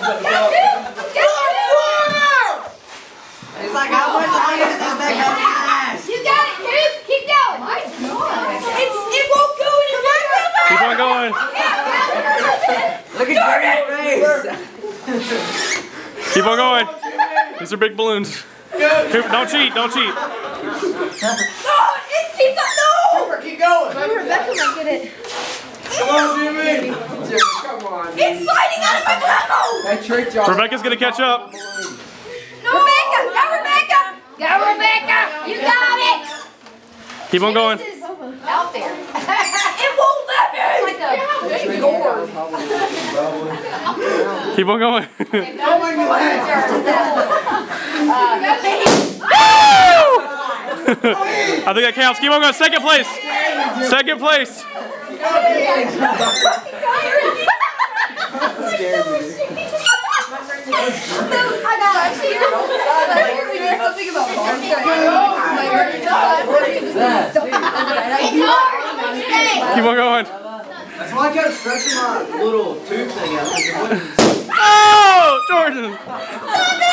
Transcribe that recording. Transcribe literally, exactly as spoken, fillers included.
It's like, how much longer does this thing have to last? You got it, dude. Keep going. My God. It's, it won't go any further. Keep on going. Look at Jordan's face. Keep on going. These are big balloons. Don't cheat. Don't cheat. No, it keeps up. No. Cooper, keep going. Maybe Rebecca might get it. Come on, Jimmy. Jimmy, come on. It's sliding out of my mouth. That trick job. Rebecca's gonna catch up. No. Rebecca, go Rebecca. Go Rebecca. You got it. Keep on going. This is out there. It won't let me. It's like a big gourd. Keep on going. Oh my God. I think that counts. Keep on going. Second place. Second place. Keep on going. That's why I kept stretching my little tube thing out. Oh, Jordan.